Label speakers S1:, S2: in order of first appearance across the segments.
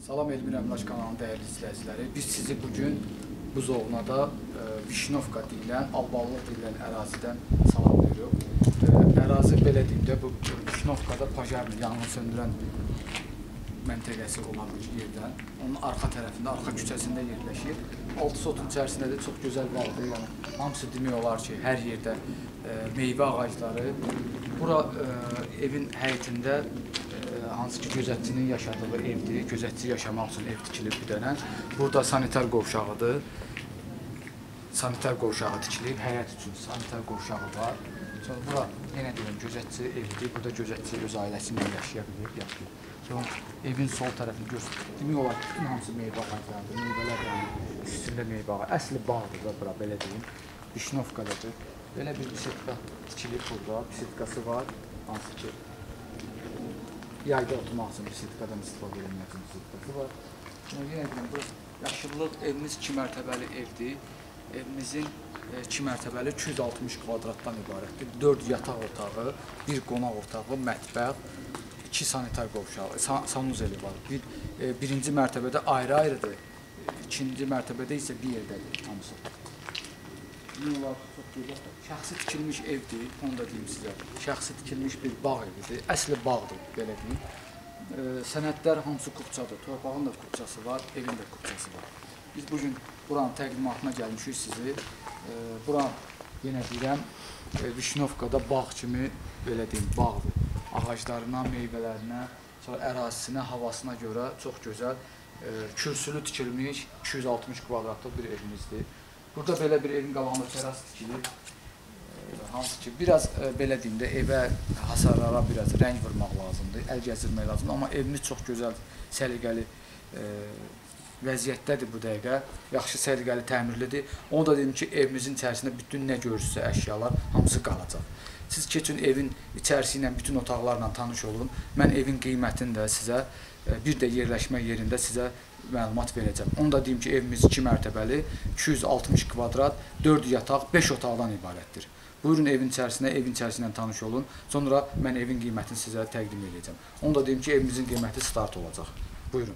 S1: Salam Elmir Əmraç kanalının dəyərli izləyiciləri. Biz sizi bugün Buzovnada Vişnovka deyilən, Albalıq deyilən ərazidən salamlayırıq. Ərazi belə deyim də, bu Vişnovkada Pajarni, yanğın söndürən məntəqəsi olan bir yerdən. Onun arxa tərəfində, arxa küçəsində yerləşir. 6 sotun içərisində də çox gözəl bağdır. Yəni, hamısı demək olar ki, hər yerdə meyvə ağacları. Bura evin həyətində hansı ki, gözətçinin yaşadığı evdir. Gözətçi yaşamaq üçün ev tikilib bir dənə. Burada sanitar qovşağıdır. Sanitar qovşağı tikilib, həyət üçün sanitar qovşağı var. Sonra bura, yenə deyirəm, gözətçi evidir. Burada gözətçi öz ailəsinlə yaşaya bilir. Sonra evin sol tərəfini göstərir. Demək olar ki, bütün hamısı meyvə ağaclardır. Meyvələr üstündə meyvə ağacı. Əsli bağdır da bura, belə deyim. Vişnovkadadır. Belə bir bisetka tikilib burada. Bisetkası var. Hansı ki, yayda oturmaq üçün bisetkadan istifadə edilmək üçün bisetkası var. Yenə deyirəm, burası yaşıllıq, evimiz 2 mərtəbəli evdir. Evimizin 2 mərtəbəli 260 kvadratdan ibarətdir. 4 yataq otağı, 1 qonaq otağı, mətbəx, 2 sanitar qovşağı, sanuzeli var. Birinci mərtəbədə ayrı-ayrıdır, ikinci mərtəbədə isə bir yerdədir hamısı. Şəxsi tikilmiş evdir, onu da deyim sizə. Şəxsi tikilmiş bir bağ evidir, əsli bağdır, belə deyim. Sənədlər hamısı kupçadır, torpağın da kupçası var, evin də kupçası var. Biz bugün buranın təqdimatına gəlmişik sizi. Buran, yenə deyirəm, Vişnovkada bağ kimi, belə deyim, bağdır. Ağaclarına, meyvələrinə, ərazisinə, havasına görə çox gözəl, kürsülü tikilmiş, 260 kvadratlıq bir evimizdir. Burada belə bir evin qabağında teras tikilir. Hansı ki, biraz belə deyim də, evə, hasarlara biraz rəng vurmaq lazımdır, əl gəzdirmək lazımdır. Amma evimiz çox gözəl, səliqəli vəziyyətdədir bu dəqiqə. Yaxşı səliqəli, təmirlidir. Onu da dedim ki, evimizin içərisində bütün nə görürsə əşyalar, hamısı qalacaq. Siz keçin evin içərisi ilə, bütün otaqlarla tanış olun. Mən evin qiymətini də sizə, bir də yerləşmə yerində sizə məlumat verəcəm. Onu da deyim ki, evimiz 2 mərtəbəli, 260 kvadrat, 4 yataq, 5 otaqdan ibarətdir. Buyurun evin içərisindən tanış olun. Sonra mən evin qiymətini sizə təqdim edəcəm. Onu da deyim ki, evimizin qiyməti start olacaq. Buyurun.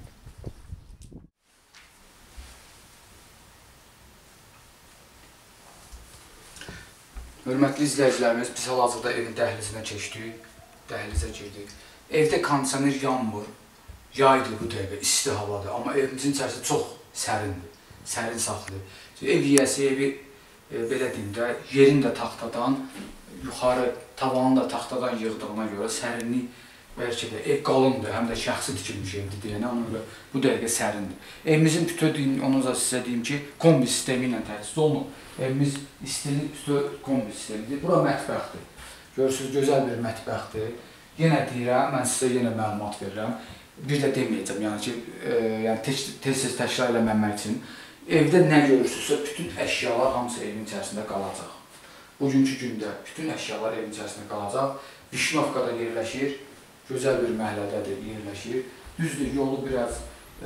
S1: Hörmətli izləyicilərimiz, biz hal-hazırda evin dəhlizinə keçdik, dəhlizə girdik. Evdə kondisioner yanmır, yaydır bu dəqiqə, isti havadır, amma evimizin içərisi çox sərindir, sərin saxlayır. Ev yiyəsi evi, belə deyim də, yerin də taxtadan, yuxarı tavanın da taxtadan yığdığına görə sərinlik bəlkə də ev qalındır, həm də şəxsi tikilmiş evdir deyənə, ona görə bu dəqiqə sərindir. Evimizin bütün, onu da sizə deyim ki, kombi sistemi ilə təchiz olunur. Evimiz istili kombi sistemidir. Bura mətbəxdir. Görürsünüz, gözəl bir mətbəxdir. Yenə deyirəm, mən sizə yenə məlumat verirəm. Bir də deməyəcəm, yəni ki, tez-tez təkrar eləməmək üçün. Evdə nə görürsünüzsə, bütün əşyalar hamısı evin içərisində qalacaq. Bugünkü gündə bütün əşyalar evin içərisində qalacaq. Vişnovkada yerləşir, gözəl bir məhəllədədir, yerləşir. Düzdür, yolu biraz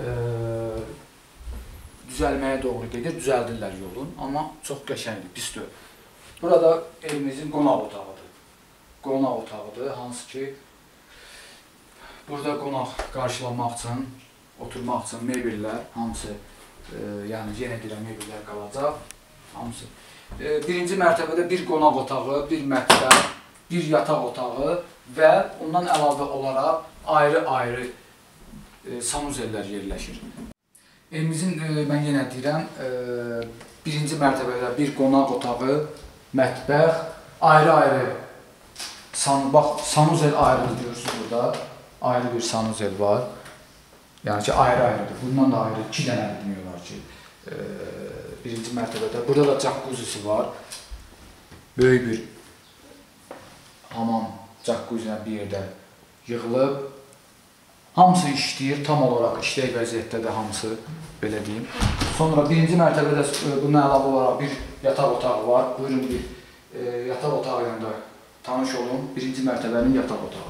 S1: düzəlməyə doğru gedir, düzəldirlər yolun, amma çox qəşəngdir, pis deyil. Burada evimizin qonaq otağıdır. Qonaq otağıdır, hansı ki, burada qonaq qarşılamaq üçün, oturmaq üçün mebellər, hamısı, yəni yenə deyirəm, mebellər qalacaq, hamısı. Birinci mərtəbədə bir qonaq otağı, bir mətbəx, bir yataq otağı və ondan əlavə olaraq ayrı-ayrı sanuzellər yerləşir. Evimizin, mən yenə deyirəm, birinci mərtəbədə bir qonaq otağı, mətbəx, ayrı-ayrı, bax, sanuzel ayrıdır, görürsünüz burada, ayrı bir sanuzel var, yəni ki, ayrı-ayrıdır, bundan da ayrı 2 dənə bilmiyorlar ki, birinci mərtəbədə, burada da jaccuzisi var, böyük bir hamam jacuzzi ilə bir yerdə yığılıb, hamısı işləyir, tam olaraq işlək vəziyyətdə də hamısı, belə deyim. Sonra birinci mərtəbədə buna əlavə olaraq bir yataq otağı var. Buyurun bir yataq otağı ilə də tanış olun. Birinci mərtəbənin yataq otağı.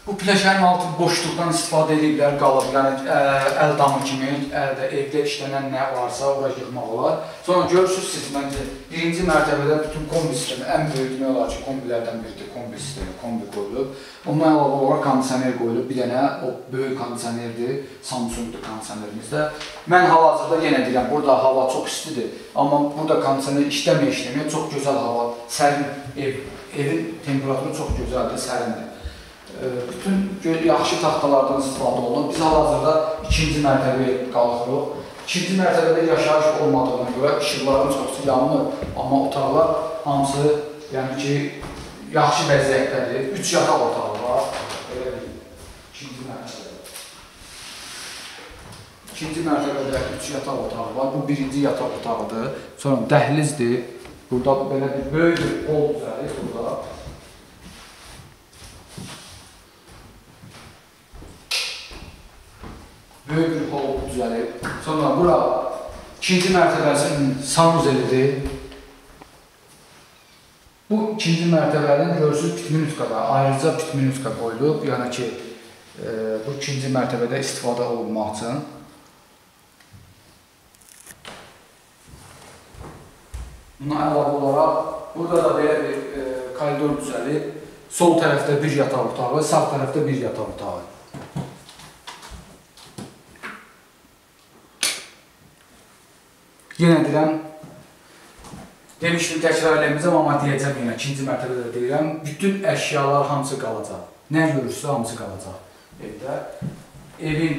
S1: Bu pləşənin altı boşluqdan istifadə ediblər, qalıb. Yəni əl damı kimi, əldə evdə işlənən nə varsa ora yığmaq olar. Sonra görürsünüz siz məncə birinci mərtəbədə bütün kombi sistemi, ən böyük demək olar ki, kombilərdən biridir, kombi sistemi, kombi qoyulub. Ondan əlavə olaraq kondisioner qoyulub, bir dənə o böyük kondisionerdir, Samsung'dur kondisionerimizdə. Mən hal-hazırda yenə deyirəm, burada hava çox istidir, amma burada kondisioner işləmir, çox gözəl hava, sərin evin temperaturu çox gözəldir, sərindir. Bütün yaxşı taxtalardan istifadə olunur. Biz hal-hazırda ikinci mərtəbəyə qalxırıq. İkinci mərtəbədə yaşayış olmadığına görə işıqların çoxsu yanılır, amma otaqlar hamısı yəni ki, yaxşı vəziyyətdədir. 3 yataq otağı var. Belə deyim. İkinci mərtəbədə. İkinci mərtəbədə 3 yataq otağı var. Bu birinci yataq otağıdır. Sonra dəhlizdir. Burada belə bir böyük bir hol düzəlir burada. Böyük bir hol düzəlib. Sonra bura ikinci mərtəbəsinin sanuzelidir. Bu ikinci mərtəbədən görürsünüz pitminutkada, ayrıca pitminutka qoyulub. Yəni ki, bu ikinci mərtəbədə istifadə olunmaq üçün. Buna əlavə olaraq, burada da belə bir koridor düzəlib. Sol tərəfdə bir yataq otağı, sağ tərəfdə bir yataq otağı. Yenə deyirəm, demişdim təkrar eləməyəcəm, amma deyəcəm yenə, ikinci mərtəbədə deyirəm, bütün əşyalar hamısı qalacaq. Nə görürsə hamısı qalacaq evdə. Evin,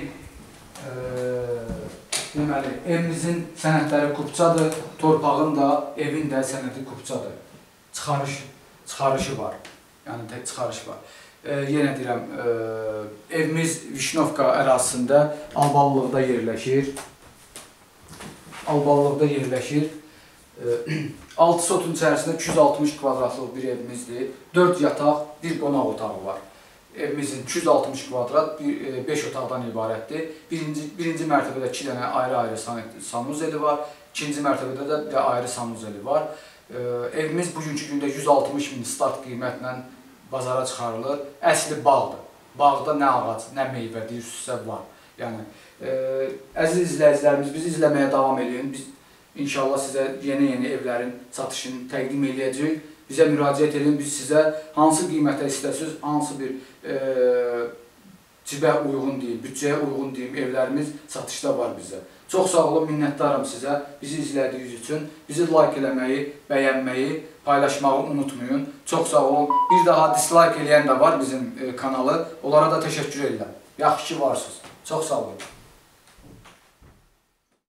S1: deməli, evimizin sənədləri kupçadır, torpağın da, evin də sənədi kupçadır. Çıxarışı var, yəni tək çıxarışı var. Yenə deyirəm, evimiz Vişnovka ərazisində Albalıqda yerləşir. Albalıqda yerləşir. 6 sotun içərisində 260 kvadratlıq bir evimizdir. 4 yataq, bir qonaq otağı var. Evimizin 260 kvadrat, 5 otaqdan ibarətdir. Birinci mərtəbədə 2 dənə ayrı-ayrı sanuzeli var. İkinci mərtəbədə də ayrı sanuzeli var. Evimiz bugünkü gündə 160 min start qiymətlə bazara çıxarılır. Əsli bağdır. Bağda nə ağac, nə meyvə deyirsinizsə var. Yəni, əziz izləyicilərimiz, bizi izləməyə davam edin. Biz inşallah sizə yeni evlərin satışını təqdim edəcəyik. Bizə müraciət edin, biz sizə hansı qiymətə istəsiniz, hansı bir cibə uyğun deyil, büdcəyə uyğun deyil, evlərimiz satışda var bizə. Çox sağ olun, minnətdarım sizə, bizi izlədiyiniz üçün. Bizi like eləməyi, bəyənməyi, paylaşmağı unutmayın. Çox sağ olun. Bir daha dislike eləyən də var bizim kanalı. Onlara da təşəkkür edirəm. Yaxşı ki varsınız. Çox sağ olun.